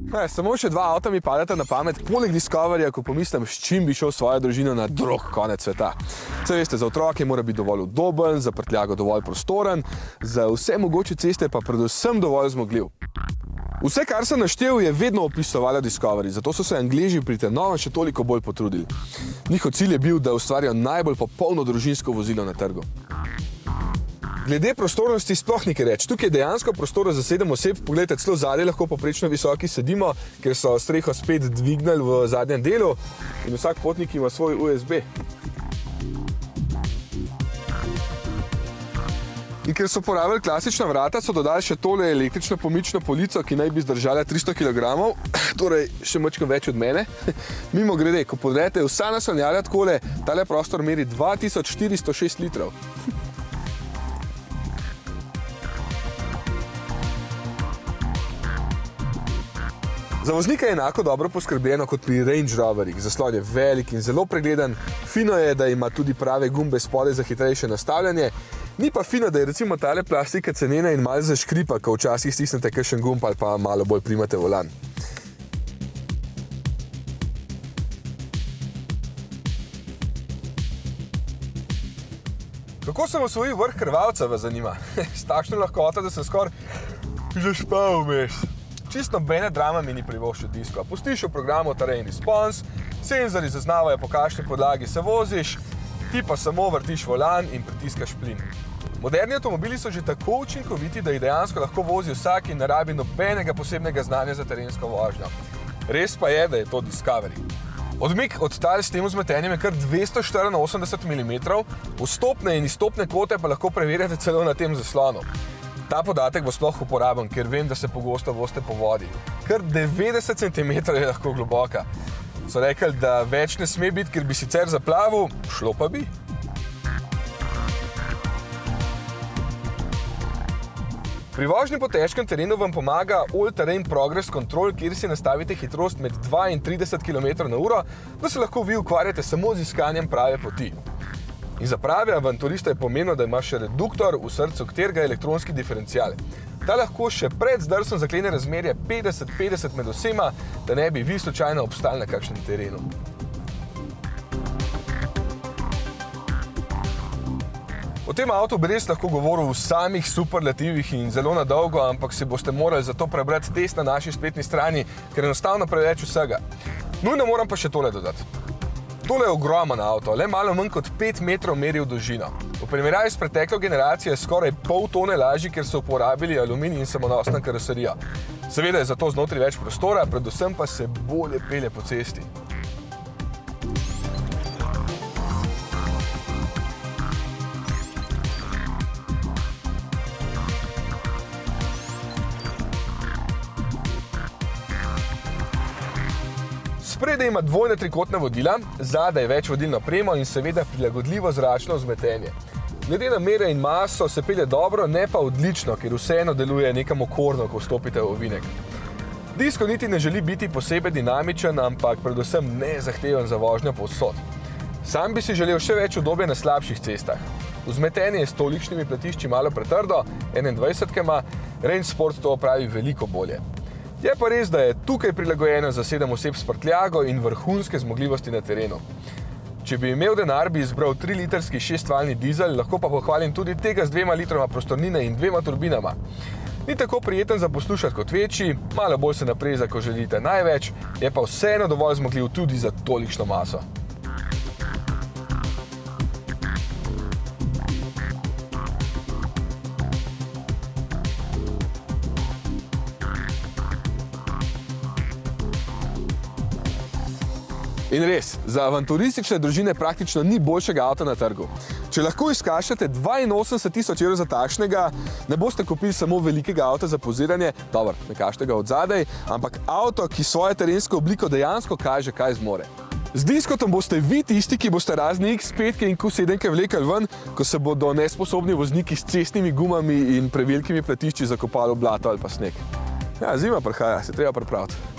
Samo še dva avta mi padata na pamet, poleg Discoveryja, ko pomislim, s čim bi šel svojo družino na drug konec sveta. Saj veste, za otroke mora biti dovolj udoben, za prtljago dovolj prostoren, za vse mogoče ceste pa predvsem dovolj zmogljiv. Vse, kar sem naštel, je vedno opisovala Discovery, zato so se Angleži pri tem novem še toliko bolj potrudili. Njihov cilj je bil, da ustvarijo najbolj popolno družinsko vozilo na trgu. Glede prostornosti sploh nekaj reči. Tukaj je dejansko prostora za 7 oseb. Poglejte, celo zadaj lahko poprečno visoki sedimo, ker so streho spet dvignili v zadnjem delu in vsak potnik ima svoj USB. In ker so porabili klasična vrata, so dodali še tole električno pomično polico, ki naj bi zdržala 300 kg, torej še malo več od mene. Mimogrede, ko podrete vsa naslonjala takole, tale prostor meri 2406 litrov. Za voznika je enako dobro poskrbljeno kot pri Range Roverjih. Zaslon je velik in zelo pregleden. Fino je, da ima tudi prave gumbe spodaj za hitrejše nastavljanje. Ni pa fino, da je recimo tale plastika cenena in malo zaškripa, ko včasih stisnete kakšen gumb ali pa malo bolj primate volan. Kako sem osvojil vrh krvavca, vas zanima? S takšno lahkoto, da sem skoraj že spal vmes. Čisto nobene drame mi ni privoščil disko. Pustiš v programu Terrain Response, senzorji zaznavajo, po kakšni podlagi se voziš, ti pa samo vrtiš volan in pritiskaš plin. Moderni avtomobili so že tako učinkoviti, da jih dejansko lahko vozi vsak in ne rabi nobenega posebnega znanja za terensko vožnjo. Res pa je, da je to Discovery. Odmik od tal s tem vzmetenjem je kar 284 mm, vstopne in izstopne kote pa lahko preverjate celo na tem zaslonu. Ta podatek bo sploh uporaben, ker vem, da se pogosto vozite po vodi. Kar 90 cm je lahko globoka. So rekli, da več ne sme biti, ker bi sicer zaplavil, šlo pa bi. Pri vožnji po težkem terenu vam pomaga All Terrain Progress Control, kjer si nastavite hitrost med 2 in 30 km/h, da se lahko vi ukvarjate samo z iskanjem prave poti. In za prave avanturiste je pomenilo, da ima še reduktor, v srcu katerega je elektronski diferencial. Ta lahko še pred zdrsom zaklene razmerje 50-50 med vsema, da ne bi vi slučajno obstali na kakšnem terenu. O tem avtu bi res lahko govoril v samih superlativih in zelo na dolgo, ampak si boste morali za to prebrati test na naši spletni strani, ker enostavno preveč vsega. Nujno moram pa še tole dodati. Tole je ogromen avto, le malo manj kot 5 metrov meri v dolžino. V primerjavi s preteklo generacijo je skoraj pol tone lažji, ker so uporabili aluminij in samonosno karoserijo. Seveda je zato znotraj več prostora, predvsem pa se bolje pelje po cesti. Spredaj ima dvojna trikotna vodila, zadaj več vodilno opremo in seveda prilagodljivo zračno vzmetenje. Glede na mere in maso se pelje dobro, ne pa odlično, ker vseeno deluje nekam okorno, ko vstopite v ovinek. Disko niti ne želi biti posebej dinamičen, ampak predvsem nezahteven za vožnjo povsod. Sam bi si želel še več udobja na slabših cestah. Vzmetenje je s tolikšnimi platišči malo pretrdo, 21-kama, Range Sport to opravi veliko bolje. Je pa res, da je tukaj prilagojeno za 7 oseb s prtljago in vrhunske zmogljivosti na terenu. Če bi imel denar, bi izbral 3-litrski 6-valjni dizel, lahko pa pohvalim tudi tega z 2 litroma prostornine in 2 turbinama. Ni tako prijeten za poslušati kot večji, malo bolj se napreza, ko želite največ, je pa vseeno dovolj zmogljiv tudi za tolikšno maso. In res, za avanturistične družine praktično ni boljšega avta na trgu. Če lahko izkašate 82 000 evrov za takšnega, ne boste kupili samo velikega avta za poziranje, dobro, ne kažete ga od zadaj, ampak avto, ki svojo terensko obliko dejansko kaže, kaj zmore. Z diskotom boste vi tisti, ki boste razni X5 in Q7 vlekali ven, ko se bodo nesposobni vozniki s cestnimi gumami in prevelikimi platišči zakopali v blato ali pa sneg. Ja, zima prihaja, se treba pripraviti.